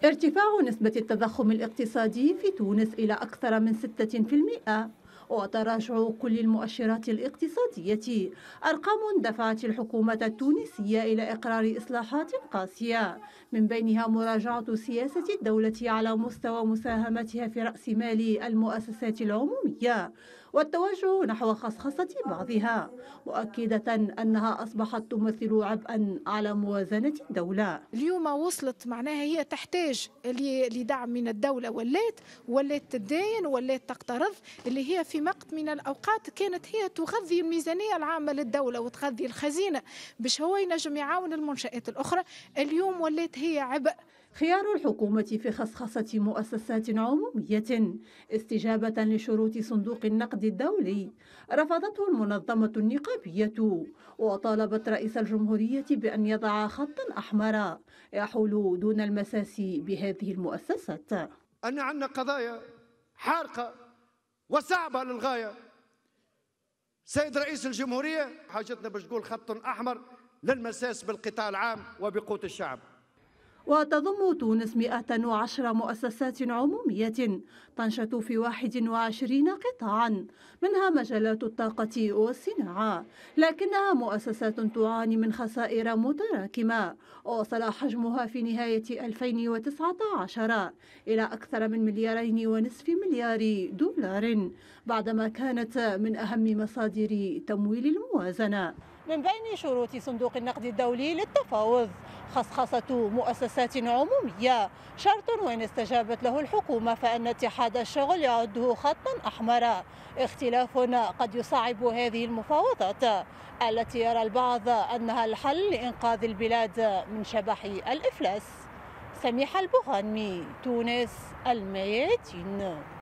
ارتفاع نسبة التضخم الاقتصادي في تونس إلى أكثر من 6%، وتراجع كل المؤشرات الاقتصادية، أرقام دفعت الحكومة التونسية إلى إقرار إصلاحات قاسية، من بينها مراجعة سياسة الدولة على مستوى مساهمتها في رأس مال المؤسسات العمومية، والتوجه نحو خصخصة بعضها، مؤكدة أنها أصبحت تمثل عبئا على موازنة الدولة. اليوم وصلت معناها هي تحتاج لدعم من الدولة، ولات تدين، ولات تقترض، اللي هي في وقت من الأوقات كانت هي تغذي الميزانية العامة للدولة وتغذي الخزينة باش هو ينجم يعاون المنشآت الأخرى. اليوم ولات هي عبء. خيار الحكومة في خصخصة مؤسسات عمومية استجابة لشروط صندوق النقد الدولي رفضته المنظمة النقابية، وطالبت رئيس الجمهورية بأن يضع خطا أحمر يحول دون المساس بهذه المؤسسات. أن عندنا قضايا حارقة وصعبة للغاية. سيد رئيس الجمهورية، حاجتنا باش تقول خط أحمر للمساس بالقطاع العام وبقوت الشعب. وتضم تونس 110 مؤسسات عمومية تنشط في 21 قطاعا، منها مجالات الطاقة والصناعة، لكنها مؤسسات تعاني من خسائر متراكمة، ووصل حجمها في نهاية 2019 إلى أكثر من 2.5 مليار دولار، بعدما كانت من أهم مصادر تمويل الموازنة. من بين شروط صندوق النقد الدولي للتفاوض خصخصة مؤسسات عمومية، شرط وإن استجابت له الحكومة فإن اتحاد الشغل يعده خطا أحمر، اختلاف قد يصعب هذه المفاوضات التي يرى البعض أنها الحل لإنقاذ البلاد من شبح الإفلاس. سميحة البغانمي، تونس، الميادين.